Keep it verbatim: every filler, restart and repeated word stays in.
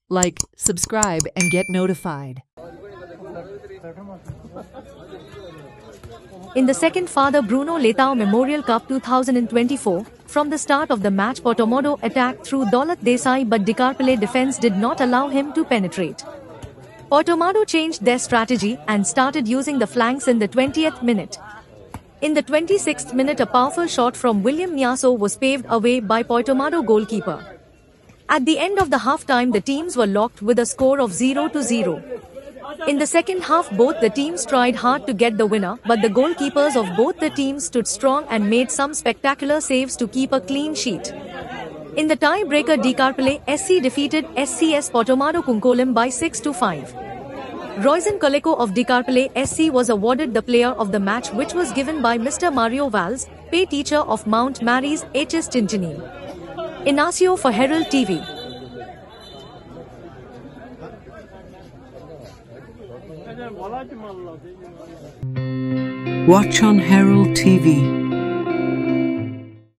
like, subscribe and get notified. In the second Father Bruno Leitão Memorial Cup two thousand twenty-four, from the start of the match Portomado attacked through Daulat Desai but Dikarpale defence did not allow him to penetrate. Portomado changed their strategy and started using the flanks in the twentieth minute. In the twenty-sixth minute a powerful shot from William Nyaso was paved away by Portomado goalkeeper. At the end of the half-time the teams were locked with a score of zero to zero. In the second half both the teams tried hard to get the winner, but the goalkeepers of both the teams stood strong and made some spectacular saves to keep a clean sheet. In the tie-breaker Dikarpale S C defeated S C S Portomado Kunkolam by six to five. Royzen Koleko of Dikarpale S C was awarded the player of the match, which was given by Mister Mario Valls, pay teacher of Mount Mary's H S Tintini. Inacio for Herald T V. Watch on Herald T V.